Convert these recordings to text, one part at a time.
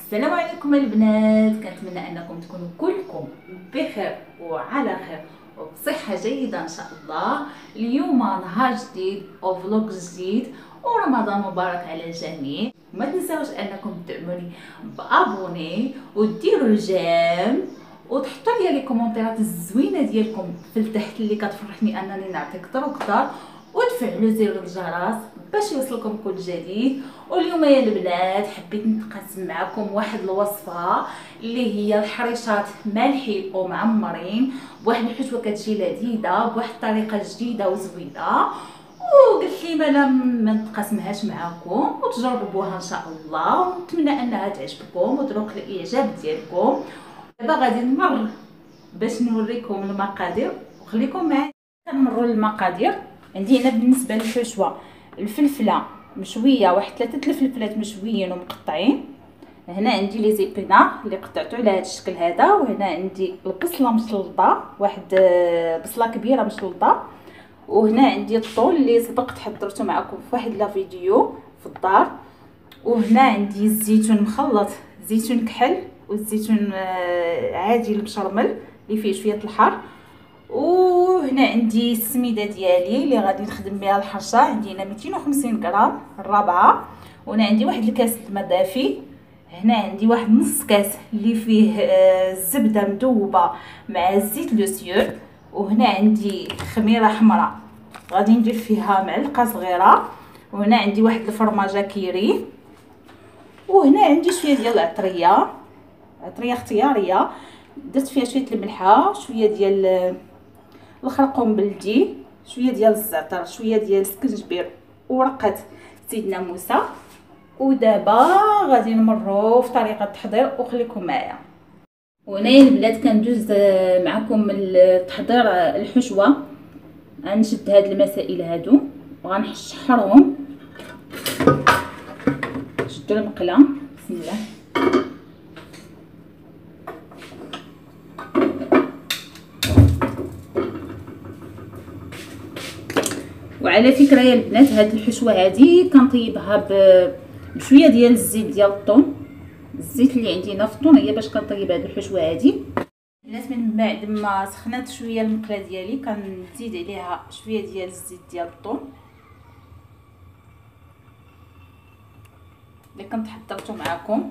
السلام عليكم البنات، كنتمنى انكم تكونوا كلكم بخير وعلى خير وبصحه جيده ان شاء الله. اليوم نهار جديد وفلوق جديد ورمضان مبارك على الجميع. ما تنساوش انكم تدعموني بابوني وديروا الجيم وتحطوا لي لي كومونتيرات الزوينه ديالكم في التحت اللي كتفرحني انني نعطي اكثر وكثر، وتفعلوا زر الجرس باش يوصلكم كل جديد. واليوم يا البنات حبيت نتقاسم معكم واحد الوصفه اللي هي الحريشات مالحين ومعمرين بواحد الحشوه كتجي لذيذه بواحد الطريقه جديده وزوينه، وقلت لي ما نتقاسمهاش معكم وتجربوها ان شاء الله، ونتمنى انها تعجبكم وتروق الاعجاب ديالكم. دابا غادي نمر باش نوريكم المقادير وخليكم معايا. كنمروا للمقادير. عندي هنا بالنسبه للحشوه الفلفله مشويه، واحد 3 الفلفلات مشويين ومقطعين. هنا عندي لي زيبينار اللي قطعته على هذا الشكل هذا، وهنا عندي البصله مشلطه، واحد بصله كبيره مشلطه، وهنا عندي الطول اللي سبقت حضرته معكم في واحد لا فيديو في الدار، وهنا عندي الزيتون مخلط، زيتون كحل والزيتون عادي المشرمل اللي فيه شويه الحار، وهنا عندي السميده ديالي اللي غادي نخدم بها الحرشه. عندي هنا 250 غرام الرابعه، وهنا عندي واحد الكاس الماء دافي. هنا عندي واحد نص كاس اللي فيه الزبده مذوبه مع الزيت لوسيور، وهنا عندي خميره حمراء غادي ندير فيها معلقه صغيره، وهنا عندي واحد الفرماجه كيري، وهنا عندي شويه ديال العطريه اختياريه درت فيها شويه الملحه، شويه ديال الخرقوم بلدي، شويه ديال الزعتر، شويه ديال السكنجبير وورقه سيدنا موسى. ودابا غادي نمروا في طريقه التحضير وخليكم معايا. وهنايا البنات كندوز معكم التحضير الحشوه. غنشد هاد المسائل هادو وغنشحرهم. شدوا المقله، بسم الله. وعلى فكره يا البنات هاد الحشوه هادي كنطيبها بشويه ديال الزيت ديال الطون. الزيت اللي عندي هنا في الطون هي باش كنطيب هاد الحشوه هادي. البنات من بعد ما سخنات شويه المقله ديالي كنزيد عليها شويه ديال الزيت ديال الطون اللي كنت حضرته معكم.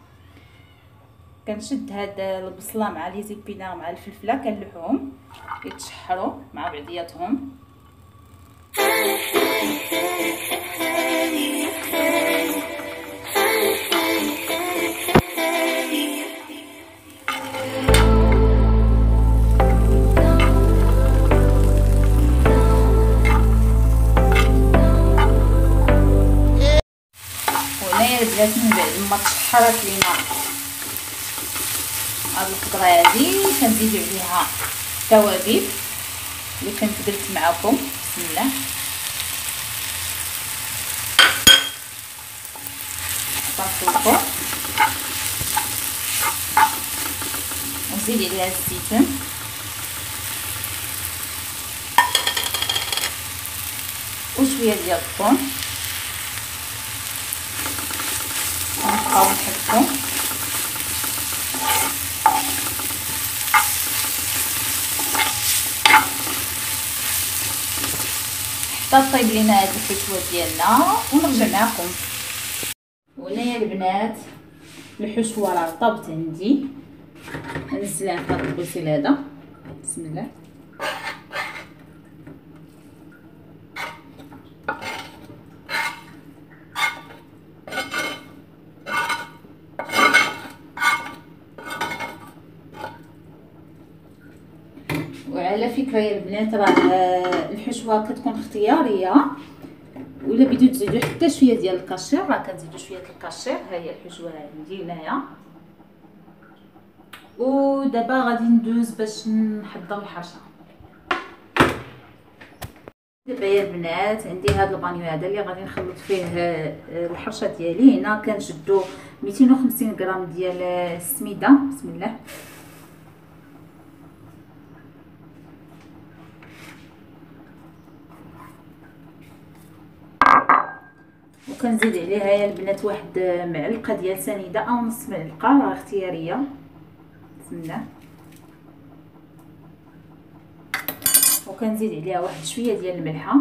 كنشد هاد البصله مع لي زيبينار مع الفلفله كنلحوهم يتشحروا مع بعضياتهم. وهنايا البنات من بعد ما تشحرات لينا هاد الخضره هادي كنزيد عليها التوابل اللي كنت درت معكم. بسم الله. نطفوه ونزيد عليها الزيتون وشويه ديال الثوم ونبقاو نحكو حتى طيب لينا هاد الحشوه ديالنا ونرجع معكم. وهنايا البنات الحشوه راه طابت عندي، نزلها في هذا البوسيل هذا. بسم الله. وعلى فكره يا البنات راه الحشوه كتكون اختياريه، ولا بديتو تزيدوا حتى شويه ديال الكاشير راه كنزيدوا شويه الكاشير. ها هي الحشوه عندي هنايا. ودابا غادي ندوز باش نحضر الحرشه. دابا يا البنات عندي هذا البانيو هذا اللي غادي نخلط فيه الحرشه ديالي. هنا كنشدو 250 غرام ديال السميده. بسم الله. وكنزيد عليها يا البنات واحد معلقه ديال سنيده او نص معلقه، راه اختياريه. بسم الله. وكنزيد عليها واحد شويه ديال الملحه،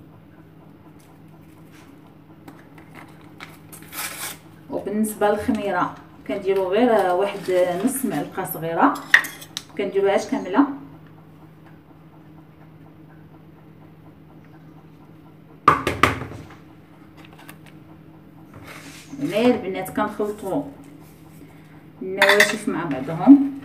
وبالنسبه للخميره كنديروا غير واحد نص معلقه صغيره، كنديروهاش كامله. هنا البنات كنخلطوا النواشف مع بعضهم.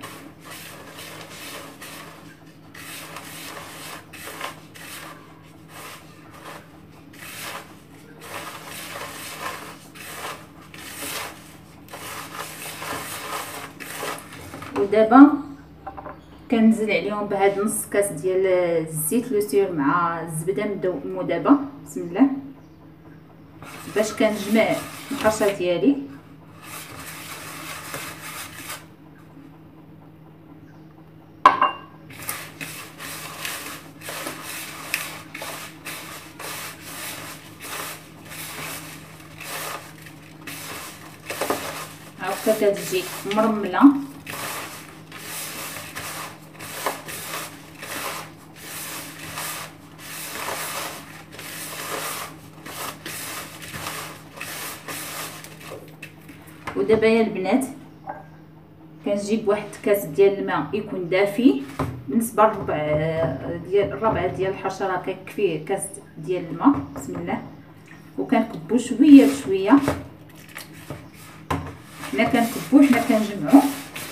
ودابا كنزيد عليهم بهاد نص كاس ديال الزيت لو سير مع الزبده مذابه. بسم الله. باش كنجمع الحشا ديالي. هاكا كتجي مرمله. ودابا يا البنات كنجيب واحد كاس ديال الماء يكون دافي، بالنسبه الربع ديال الحشره كيكفيه كاس ديال الماء. بسم الله. وكنكبو شويه بشويه. حنا كنكبو حنا كنجمعو.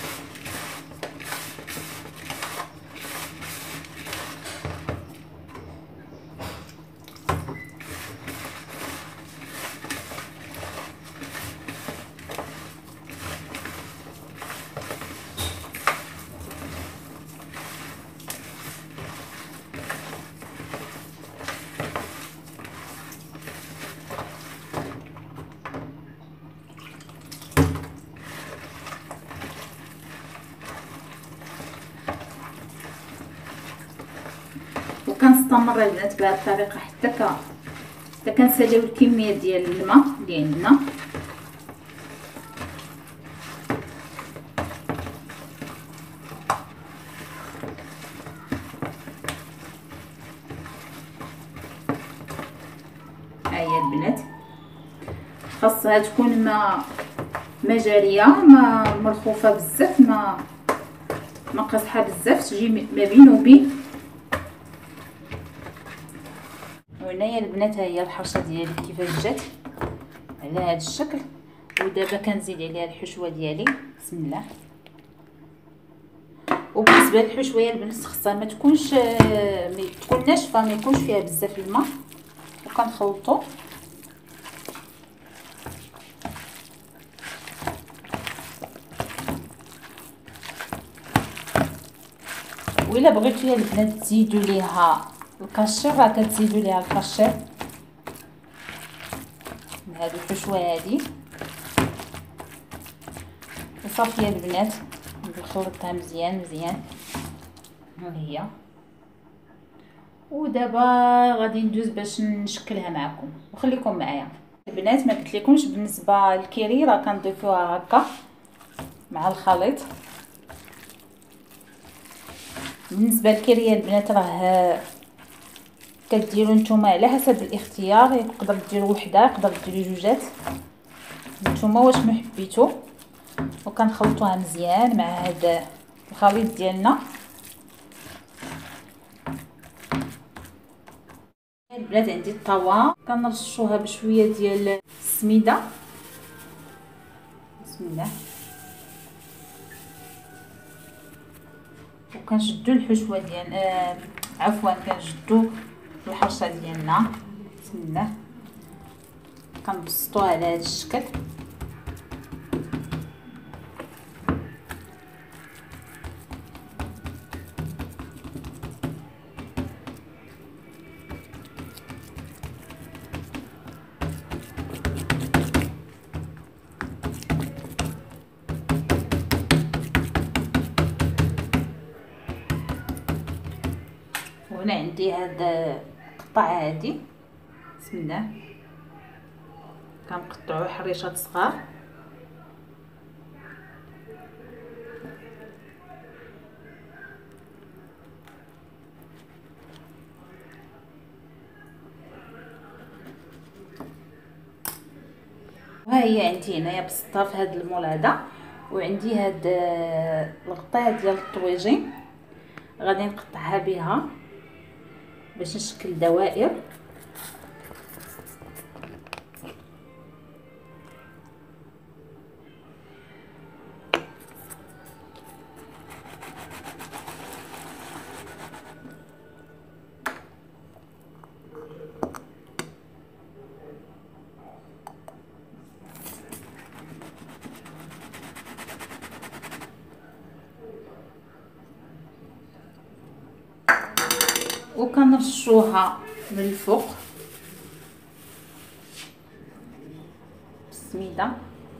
وكنستمر البنات بهذه الطريقه حتى كنساليو الكميه ديال الماء اللي عندنا. ها هي البنات خاصها تكون ما جاريه، ما مرخوفه بزاف، ما قاصحه بزاف، تجي ما بين وبين. وهنايا البنات ها هي الحرشه ديالي كيفاش جات على هذا الشكل. ودابا كنزيد عليها الحشوه ديالي. بسم الله. وبالنسبه للحشوه يا البنات خصها ما تكون ناشفه، ما يكونش فيها بزاف الماء. وكنخلطوا وإلا بغيتو يا البنات تزيدوا ليها الكاشير راه كتزيدوا ليها الكاشير من هذه الحشوه هذه. وصافي يا البنات نخلطها مزيان مزيان. ها هي. ودابا غادي ندوز باش نشكلها معكم، وخليكم معايا البنات. ما قلت لكمش بالنسبه للكيري راه كنضيفوها هكا مع الخليط. بالنسبه للكيري يا البنات راه كديروا نتوما على حسب الاختيار، يقدر ديروا وحده، يقدر ديروا جوجات، نتوما واش ما حبيتوا. وكنخلطوها مزيان مع هذا الخليط ديالنا. البنات عندي الطاوه كنرشوها بشويه ديال السميده. بسم الله. وكنشدوا الحشوه ديال عفوا كنشدوا الحرشه ديالنا. بسم الله. كنبسطوها على هذا الشكل. وهنا عندي هذا القطع هذه. بسم الله. كنقطعو حريشات صغار. ها هي عندي هنايا بسطه في هذا المول هذا، وعندي هاد الغطاء ديال الطويجين غادي نقطعها بها باش نشكل دوائر. وكنرشوها من الفوق بالسميده،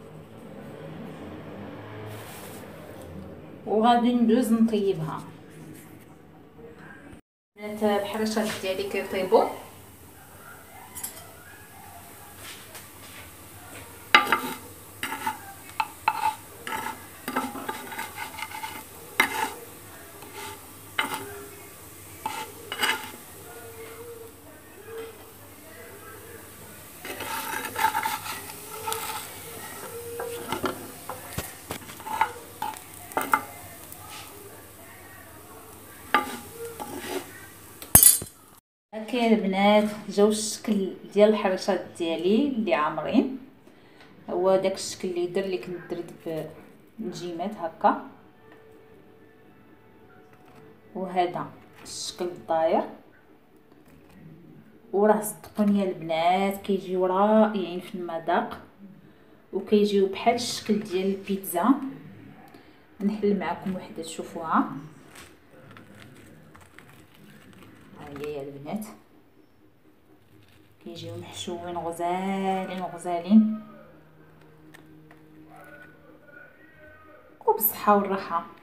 وغادي ندوز نطيبها. بنات الحرشات ديالي كيطيبوا، هكا البنات جاو الشكل ديال الحرشات ديالي اللي عامرين. هو داك الشكل اللي درت اللي كنت درت بنجيمات هكا، وهذا الشكل الداير. وراه صدقوني البنات كيجيو رائعين في المذاق، وكيجيو بحال الشكل ديال البيتزا. نحل معكم وحده تشوفوها. ها هي يا البنات كيجيو محشوين غزالين غزالين، وبالصحه والراحه.